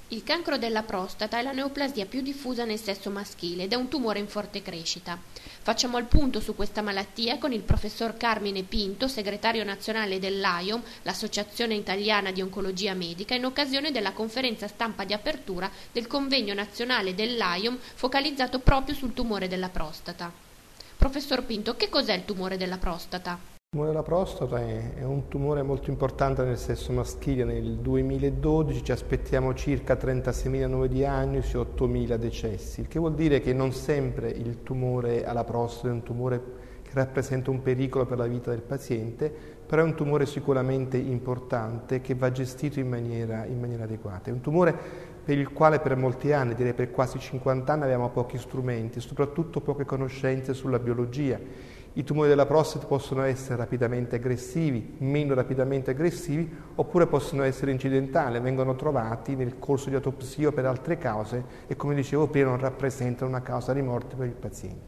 Il cancro della prostata è la neoplasia più diffusa nel sesso maschile ed è un tumore in forte crescita. Facciamo il punto su questa malattia con il professor Carmine Pinto, segretario nazionale dell'AIOM, l'Associazione Italiana di Oncologia Medica, in occasione della conferenza stampa di apertura del convegno nazionale dell'AIOM focalizzato proprio sul tumore della prostata. Professor Pinto, che cos'è il tumore della prostata? Il tumore della prostata è un tumore molto importante nel sesso maschile. Nel 2012 ci aspettiamo circa 36.000 nuove diagnosi, 8.000 decessi, il che vuol dire che non sempre il tumore alla prostata è un tumore che rappresenta un pericolo per la vita del paziente, però è un tumore sicuramente importante che va gestito in maniera adeguata. È un tumore per il quale per molti anni, direi per quasi 50 anni, avevamo pochi strumenti, soprattutto poche conoscenze sulla biologia. I tumori della prostata possono essere rapidamente aggressivi, meno rapidamente aggressivi, oppure possono essere incidentali, vengono trovati nel corso di autopsia o per altre cause e, come dicevo prima, non rappresentano una causa di morte per il paziente.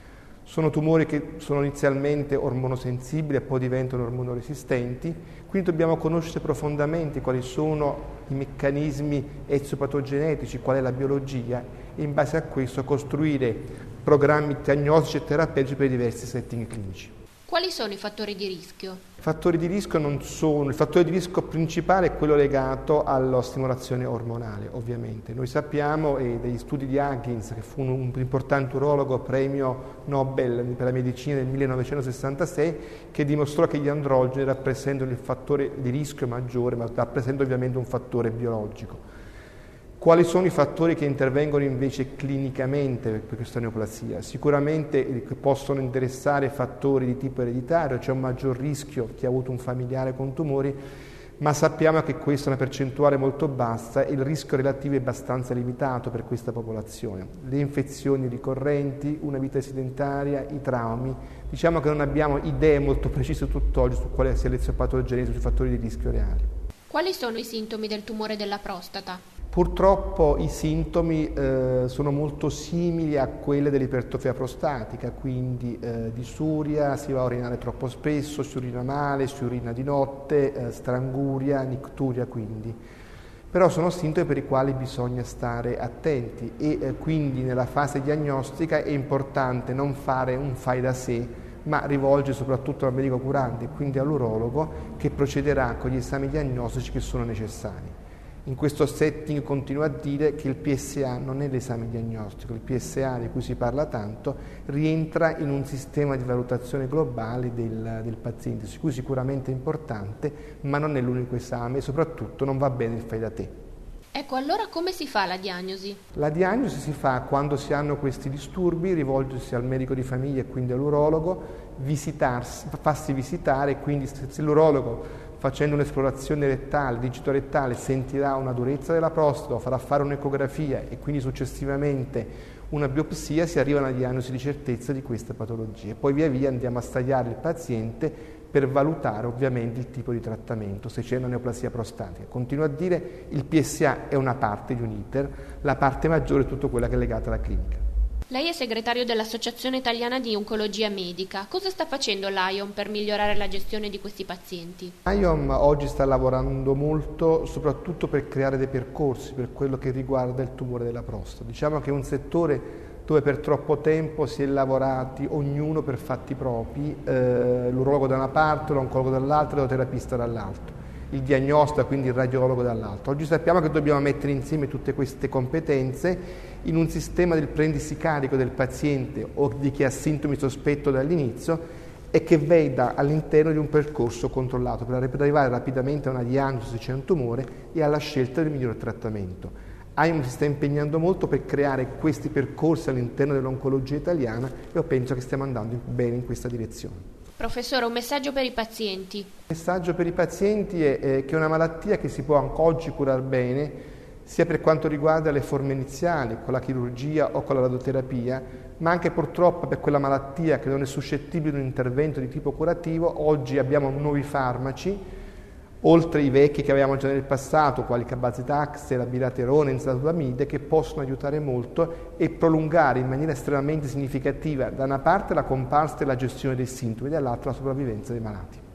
Sono tumori che sono inizialmente ormonosensibili e poi diventano ormonoresistenti, quindi dobbiamo conoscere profondamente quali sono i meccanismi eziopatogenetici, qual è la biologia e in base a questo costruire programmi diagnostici e terapeutici per i diversi setting clinici. Quali sono i fattori di rischio? I fattori di rischio non sono, il fattore di rischio principale è quello legato alla stimolazione ormonale, ovviamente. Noi sappiamo, dagli studi di Huggins, che fu un importante urologo, premio Nobel per la medicina nel 1966, che dimostrò che gli androgeni rappresentano il fattore di rischio maggiore, ma rappresentano ovviamente un fattore biologico. Quali sono i fattori che intervengono invece clinicamente per questa neoplasia? Sicuramente possono interessare fattori di tipo ereditario, c'è un maggior rischio chi ha avuto un familiare con tumori, ma sappiamo che questa è una percentuale molto bassa e il rischio relativo è abbastanza limitato per questa popolazione. Le infezioni ricorrenti, una vita sedentaria, i traumi, diciamo che non abbiamo idee molto precise tutt'oggi su quale sia l'eziopatogenesi, sui fattori di rischio reali. Quali sono i sintomi del tumore della prostata? Purtroppo i sintomi sono molto simili a quelli dell'ipertrofia prostatica, quindi disuria, si va a urinare troppo spesso, si urina male, si urina di notte, stranguria, nicturia quindi. Però sono sintomi per i quali bisogna stare attenti e quindi nella fase diagnostica è importante non fare un fai da sé, ma rivolge soprattutto al medico curante, quindi all'urologo, che procederà con gli esami diagnostici che sono necessari. In questo setting continuo a dire che il PSA non è l'esame diagnostico, il PSA di cui si parla tanto rientra in un sistema di valutazione globale del paziente, su cui sicuramente è importante, ma non è l'unico esame e soprattutto non va bene il fai da te. Ecco, allora come si fa la diagnosi? La diagnosi si fa quando si hanno questi disturbi, rivolgersi al medico di famiglia e quindi all'urologo, farsi visitare, quindi se l'urologo facendo un'esplorazione rettale, digitorettale, sentirà una durezza della prostata, farà fare un'ecografia e quindi successivamente una biopsia, si arriva a una diagnosi di certezza di questa patologia. Poi via via andiamo a stagliare il paziente per valutare ovviamente il tipo di trattamento, se c'è una neoplasia prostatica. Continuo a dire il PSA è una parte di un iter, la parte maggiore è tutto quella che è legata alla clinica. Lei è segretario dell'Associazione Italiana di Oncologia Medica. Cosa sta facendo l'AIOM per migliorare la gestione di questi pazienti? L'AIOM oggi sta lavorando molto soprattutto per creare dei percorsi per quello che riguarda il tumore della prostata. Diciamo che è un settore dove per troppo tempo si è lavorati ognuno per fatti propri, l'urologo da una parte, l'oncologo dall'altra, l'edoterapista dall'altro, il diagnosta, quindi il radiologo dall'altro. Oggi sappiamo che dobbiamo mettere insieme tutte queste competenze in un sistema del prendersi carico del paziente o di chi ha sintomi sospetto dall'inizio e che veda all'interno di un percorso controllato per arrivare rapidamente a una diagnosi se c'è un tumore e alla scelta del miglior trattamento. AIOM si sta impegnando molto per creare questi percorsi all'interno dell'oncologia italiana e io penso che stiamo andando bene in questa direzione. Professore, un messaggio per i pazienti. Il messaggio per i pazienti è che è una malattia che si può anche oggi curare bene, sia per quanto riguarda le forme iniziali, con la chirurgia o con la radioterapia, ma anche purtroppo per quella malattia che non è suscettibile di un intervento di tipo curativo. Oggi abbiamo nuovi farmaci, oltre i vecchi che avevamo già nel passato, quali cabazitax, la biraterone, enzalutamide, che possono aiutare molto e prolungare in maniera estremamente significativa da una parte la comparsa e la gestione dei sintomi, dall'altra la sopravvivenza dei malati.